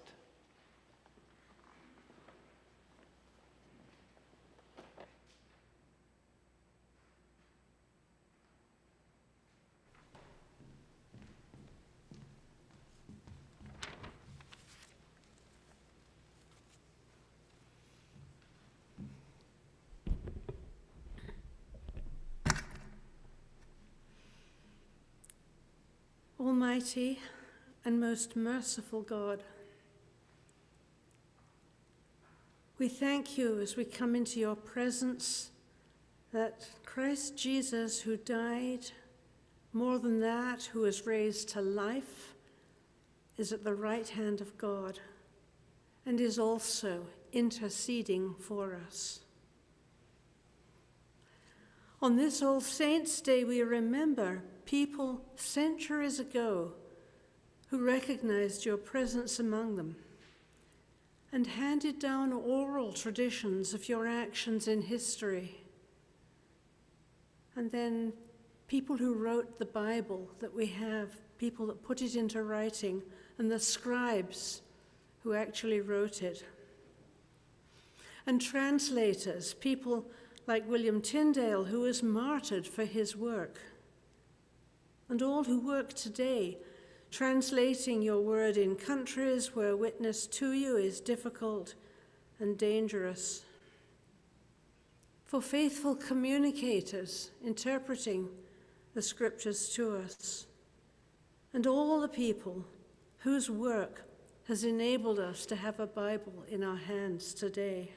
Almighty and most merciful God, we thank you as we come into your presence that Christ Jesus, who died, more than that, who was raised to life, is at the right hand of God and is also interceding for us. On this All Saints' Day, we remember people centuries ago who recognized your presence among them and handed down oral traditions of your actions in history. And then people who wrote the Bible that we have, people that put it into writing, and the scribes who actually wrote it. And translators, people like William Tyndale, who was martyred for his work. And all who work today, translating your word in countries where witness to you is difficult and dangerous. For faithful communicators, interpreting the scriptures to us. And all the people whose work has enabled us to have a Bible in our hands today.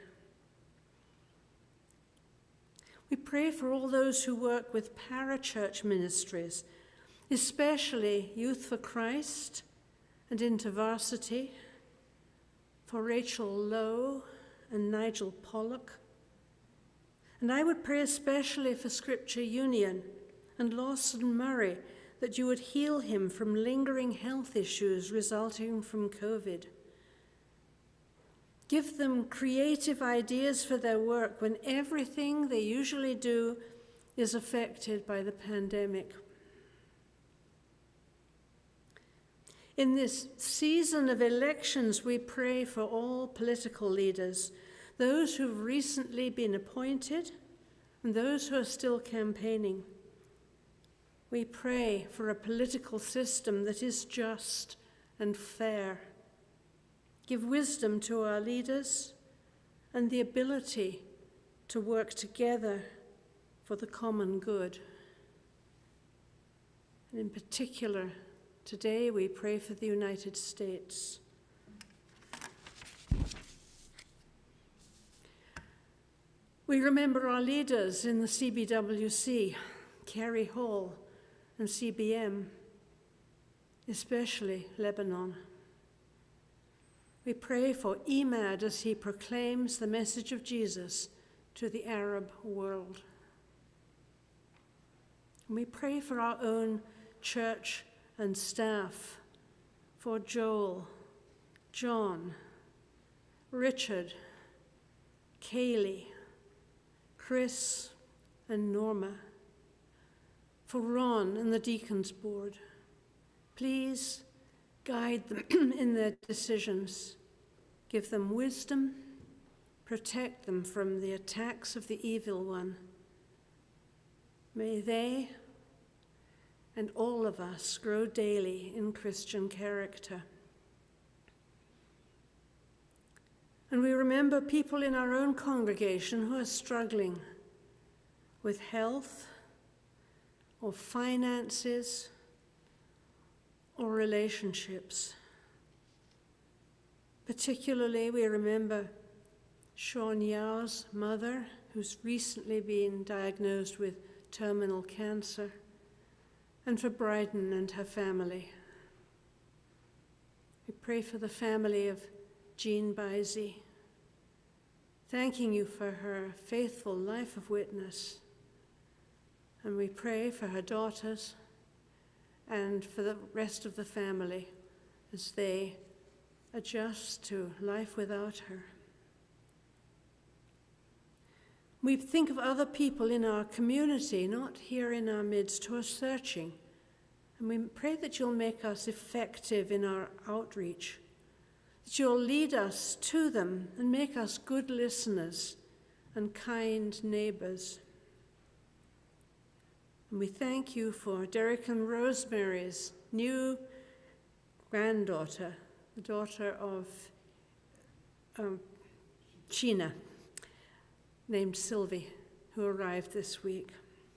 We pray for all those who work with parachurch ministries, especially Youth for Christ and InterVarsity, for Rachel Lowe and Nigel Pollock. And I would pray especially for Scripture Union and Lawson Murray, that you would heal him from lingering health issues resulting from COVID. Give them creative ideas for their work when everything they usually do is affected by the pandemic. In this season of elections, we pray for all political leaders, those who've recently been appointed and those who are still campaigning. We pray for a political system that is just and fair. Give wisdom to our leaders and the ability to work together for the common good. And in particular, today we pray for the United States. We remember our leaders in the C B W C, Kerry Hall and C B M, especially Lebanon. We pray for Emad as he proclaims the message of Jesus to the Arab world. And we pray for our own church and staff, for Joel, John, Richard, Kaylee, Chris, and Norma, for Ron and the Deacons Board. Please guide them in their decisions. Give them wisdom, protect them from the attacks of the evil one. May they and all of us grow daily in Christian character. And we remember people in our own congregation who are struggling with health or finances or relationships. Particularly, we remember Sean Yao's mother, who's recently been diagnosed with terminal cancer, and for Bryden and her family. We pray for the family of Jean Bisey, thanking you for her faithful life of witness. And we pray for her daughters and for the rest of the family as they adjust to life without her. We think of other people in our community, not here in our midst, who are searching. And we pray that you'll make us effective in our outreach, that you'll lead us to them and make us good listeners and kind neighbors. And we thank you for Derek and Rosemary's new granddaughter, the daughter of um, Sheena, named Sylvie, who arrived this week.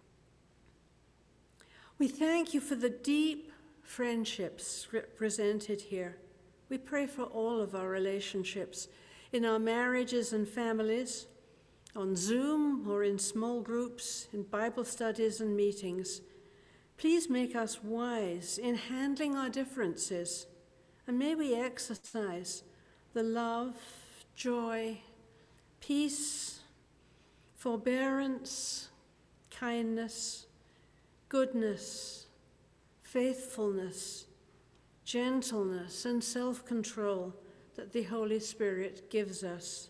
We thank you for the deep friendships represented here. We pray for all of our relationships in our marriages and families, on Zoom or in small groups, in Bible studies and meetings. Please make us wise in handling our differences, and may we exercise the love, joy, peace, forbearance, kindness, goodness, faithfulness, gentleness, and self-control that the Holy Spirit gives us.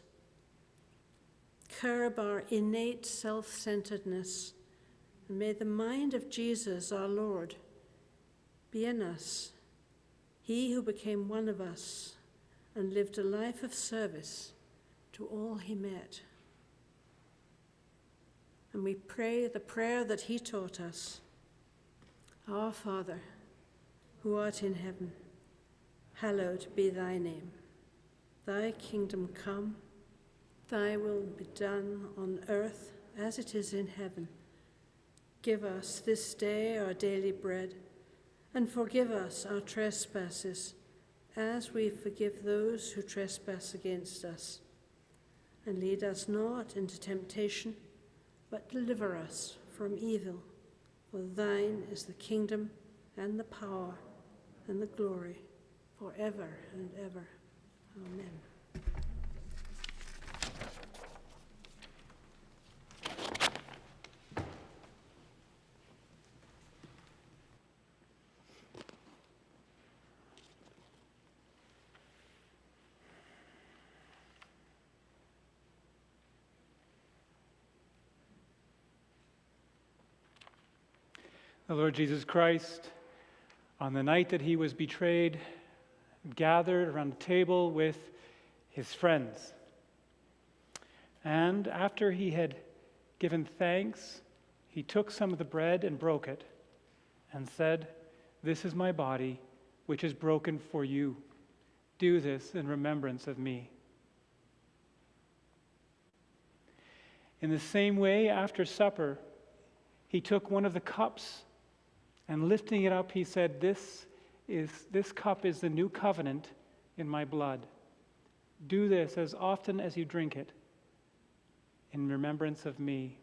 Curb our innate self-centeredness, and may the mind of Jesus, our Lord, be in us, he who became one of us and lived a life of service to all he met. And we pray the prayer that he taught us. Our Father, who art in heaven, hallowed be thy name. Thy kingdom come, thy will be done on earth as it is in heaven. Give us this day our daily bread, and forgive us our trespasses, as we forgive those who trespass against us. And lead us not into temptation, but deliver us from evil. For thine is the kingdom and the power and the glory forever and ever. Amen. The Lord Jesus Christ, on the night that he was betrayed, gathered around the table with his friends. And after he had given thanks, he took some of the bread and broke it and said, "This is my body, which is broken for you. Do this in remembrance of me." In the same way, after supper, he took one of the cups, and lifting it up, he said, This is this cup is the new covenant in my blood. Do this as often as you drink it in remembrance of me.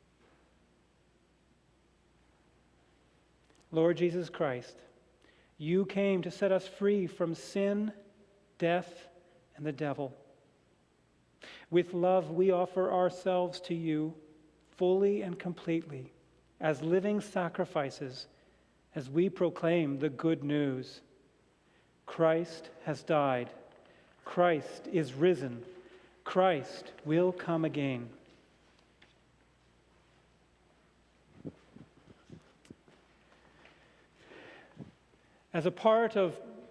Lord Jesus Christ, you came to set us free from sin, death, and the devil. With love, we offer ourselves to you fully and completely as living sacrifices as we proclaim the good news. Christ has died. Christ is risen. Christ will come again. As a part of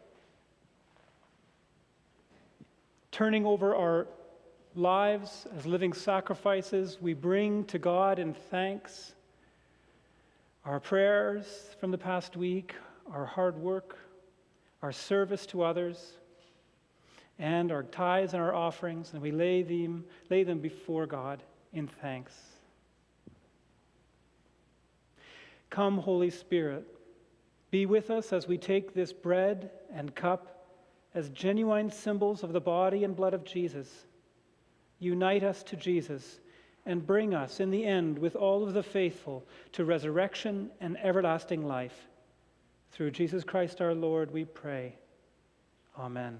turning over our lives as living sacrifices, we bring to God in thanks our prayers from the past week, our hard work, our service to others, and our tithes and our offerings, and we lay them, lay them before God in thanks. Come, Holy Spirit, be with us as we take this bread and cup as genuine symbols of the body and blood of Jesus. Unite us to Jesus and bring us in the end with all of the faithful to resurrection and everlasting life. Through Jesus Christ our Lord, we pray. Amen.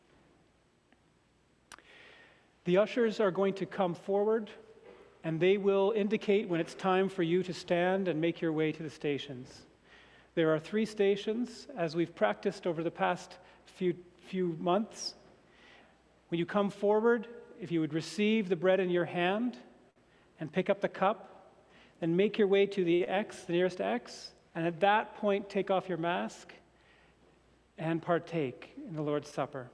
The ushers are going to come forward, and they will indicate when it's time for you to stand and make your way to the stations. There are three stations, as we've practiced over the past few, few months. When you come forward, if you would receive the bread in your hand and pick up the cup, then make your way to the X, the nearest X, and at that point take off your mask and partake in the Lord's Supper.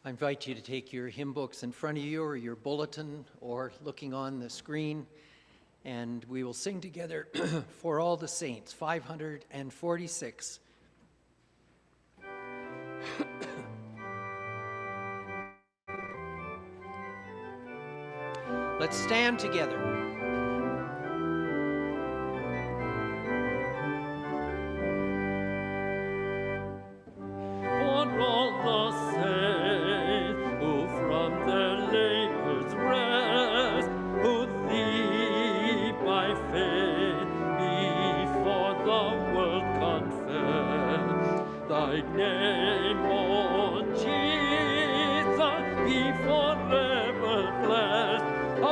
I invite you to take your hymn books in front of you or your bulletin or looking on the screen, and we will sing together For All the Saints, five hundred forty-six. Let's stand together. For all the saints who from their labors rest, who thee by faith before the world confess, thy name, O Jesus, be forever blessed.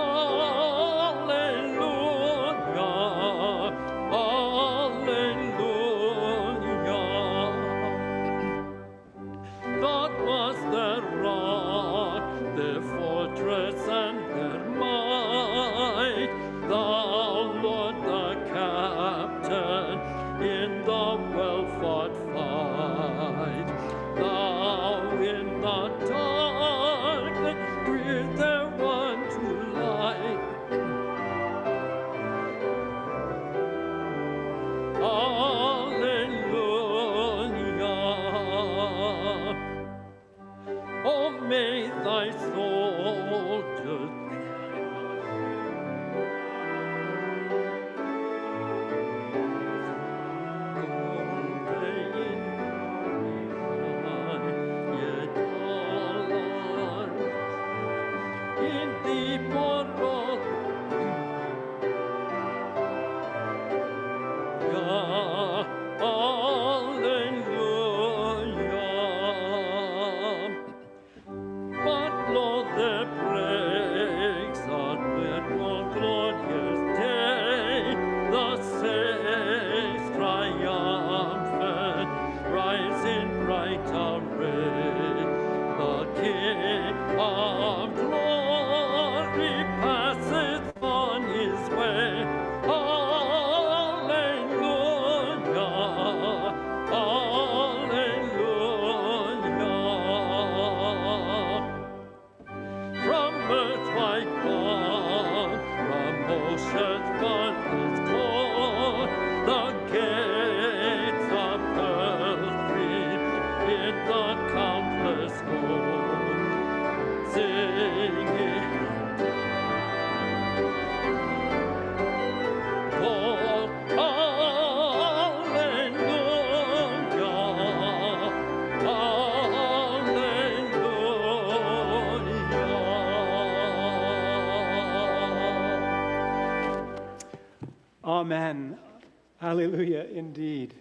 Amen. Hallelujah, indeed.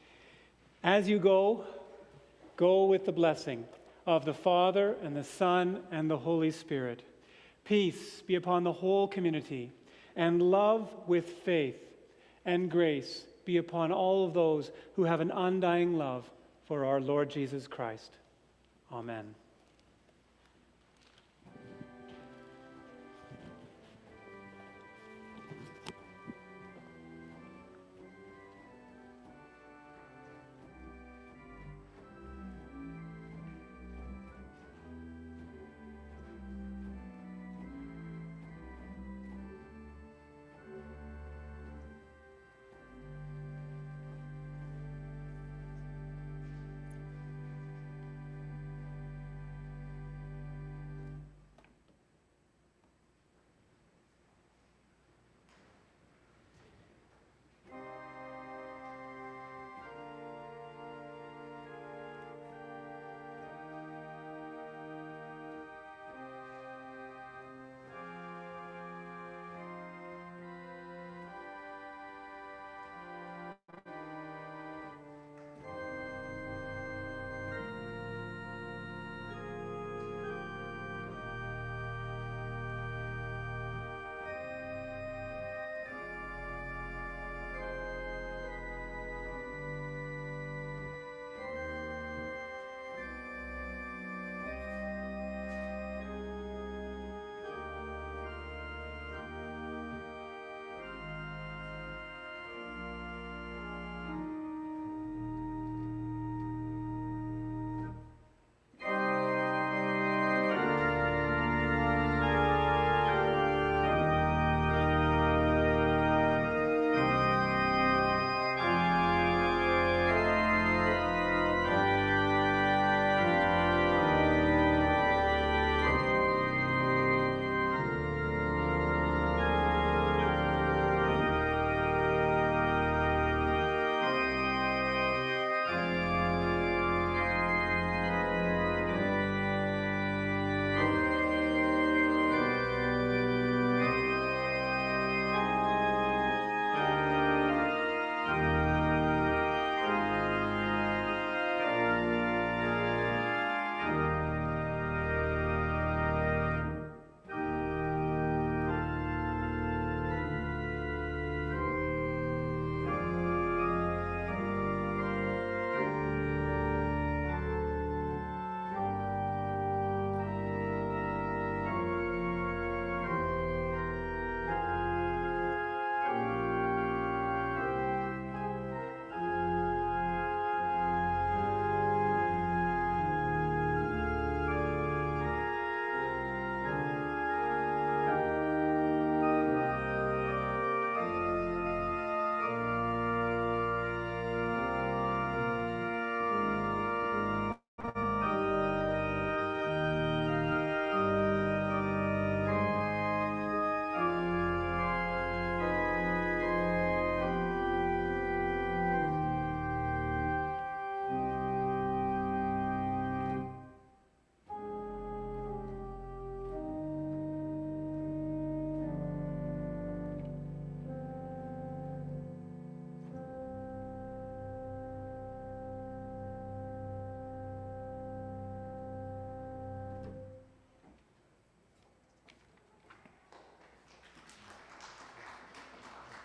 As you go, go with the blessing of the Father and the Son and the Holy Spirit. Peace be upon the whole community, and love with faith and grace be upon all of those who have an undying love for our Lord Jesus Christ. Amen.